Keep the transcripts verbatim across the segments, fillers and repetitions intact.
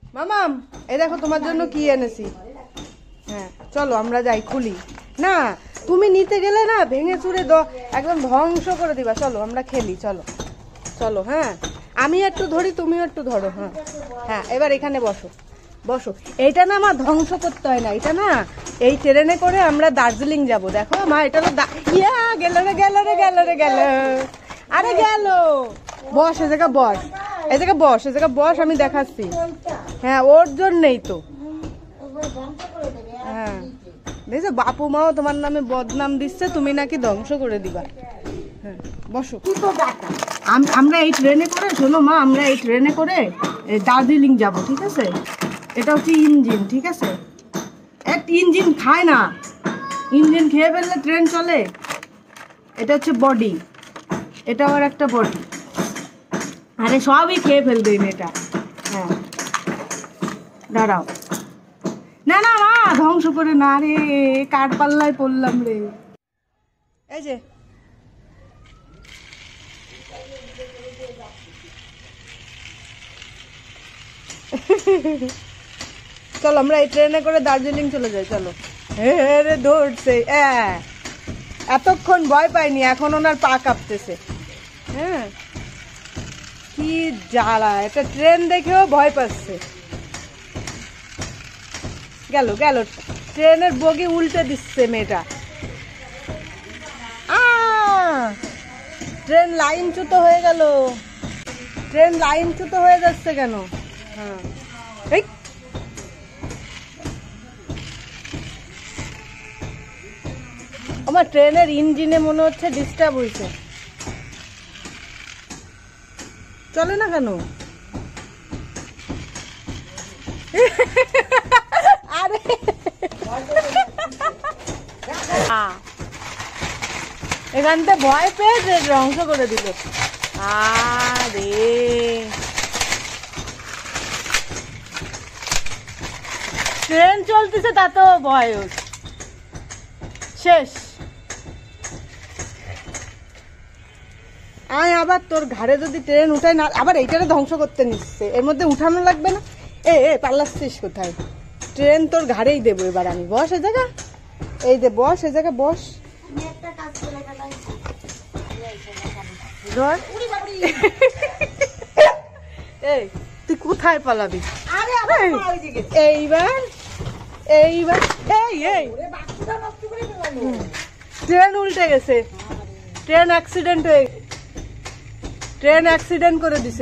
মামাম এই দেখো তোমার জন্য কি এনেছি। হ্যাঁ চলো আমরা যাই খুলি। না তুমি নিতে গেলে না ভেঙে চুরে দ একদম ধ্বংস করে দিবা। চলো আমরা খেলি, চলো চলো। হ্যাঁ আমি একটু ধরি, তুমিও একটু ধরো। হ্যাঁ হ্যাঁ এবার এখানে বসো বসো। এইটা না আমার ধ্বংস করতে হয় না, এটা না এই ট্রেনে করে আমরা দার্জিলিং যাব। দেখো মা এটা তো ইয়া গেল রে গেল রে গেল রে গেল। আরে গেল, বস এ জায়গা বস, এ জায়গা বস, এ জায়গা বস, আমি দেখাচ্ছি। হ্যাঁ ওর জন্যই তো। হ্যাঁ দেখছো বাপু মাও তোমার নামে বদনাম দিচ্ছে, তুমি নাকি ধ্বংস করে দিবা। হ্যাঁ বসো। আমরা এই ট্রেনে করে, শোনো মা, আমরা এই ট্রেনে করে দার্জিলিং যাব, ঠিক আছে? এটা হচ্ছে ইঞ্জিন, ঠিক আছে? এক ইঞ্জিন খায় না, ইঞ্জিন খেয়ে ফেললে ট্রেন চলে। এটা হচ্ছে বডি, এটা আবার একটা বডি। আরে সবই খেয়ে ফেলবে এটা। হ্যাঁ দাঁড়াও, না না মা ধ্বংস করে না রে, কাঠ পাল্লায় পড়লাম রে। এই যে চলো আমরা এই ট্রেনে করে দার্জিলিং চলে যাই, চলো। রে ধরছে, এতক্ষণ ভয় পাইনি, এখন ওনার পা কাঁপতেছে। হ্যাঁ কি জ্বালা, একটা ট্রেন দেখেও ভয় পাচ্ছে। গেল গেল, ট্রেনের বগি উল্টে দিচ্ছে মেয়েটা। ট্রেন লাইনচ্যুত হয়ে গেল, ট্রেন লাইনচ্যুত হয়ে যাচ্ছে কেন? হ্যাঁ এই আমার ট্রেনের ইঞ্জিনে মনে হচ্ছে ডিস্টার্ব হয়েছে, চলে না কেন? আরে এখান থেকে ভয় পেয়ে ধ্বংস করে দিল। আরে ট্রেন চলতেছে তাতেও ভয় শেষ। আয় আবার তোর ঘাড়ে যদি ট্রেন উঠায় না, আবার এইটারে ধ্বংস করতে নিচ্ছে, এর মধ্যে উঠানো লাগবে না। এ এ পাল্লাচ্ছিস কোথায়? ট্রেন তোর ঘাড়েই দেবো এবার আমি। বস এ জায়গা, এই যে বস এ জায়গা বস। এই তুই কোথায় পালাবি? এইবার এইবার এই এই ট্রেন উল্টে গেছে, ট্রেন অ্যাক্সিডেন্ট হয়ে ট্রেন অ্যাক্সিডেন্ট করে দিছে।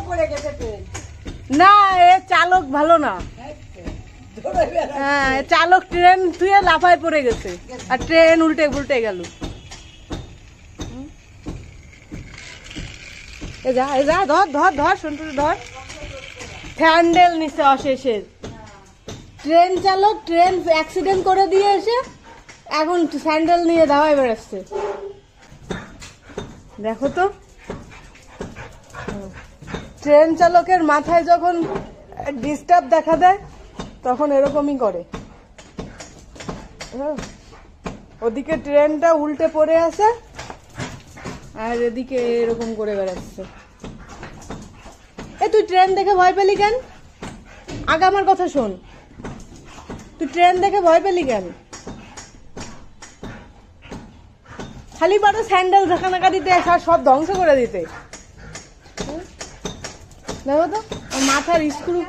না এ চালক ভালো না, হ্যাঁ চালক ট্রেন তুই লাফায় পড়ে গেছে আর ট্রেন উল্টে উল্টে গেল। এ যা এ যা, ধর ধর ধর সন্টু ধর। হ্যান্ডেল নিচে অশেষের ট্রেন চালক ট্রেন অ্যাক্সিডেন্ট করে দিয়ে এসে এখন স্যান্ডেল নিয়ে দাওয়াই বেড়াচ্ছে। দেখো তো ট্রেন চালকের মাথায় যখন ডিস্টার্ব দেখা দেয় তখন এরকমই করে। ওদিকে ট্রেনটা উল্টে পড়ে আছে আর এদিকে এরকম করে বেড়াচ্ছে। এ তুই ট্রেন দেখে ভয় পেলি কেন? আগে আমার কথা শোন, তুই ট্রেন দেখে ভয় পেলি কেন? খালি পারো স্যান্ডেল ঝাঁকানাকা দিতে, সব ধ্বংস করে দিতে। দেখো তো মাথার স্ক্রু,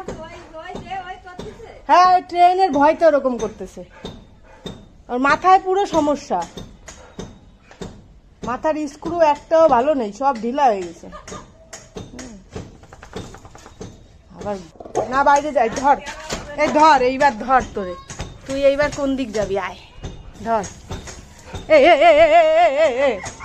হ্যাঁ ট্রেনের ভয় তো ওরকম করতেছে। আর মাথায় পুরো সমস্যা, মাথার স্ক্রু একটাও ভালো নেই, সব ঢিলা হয়ে গেছে। আবার না বাইরে যাই, ধর এই ধর, এইবার ধর তোরে, তুই এইবার কোন দিক যাবি? আয় ধর। এ এ এ এ এ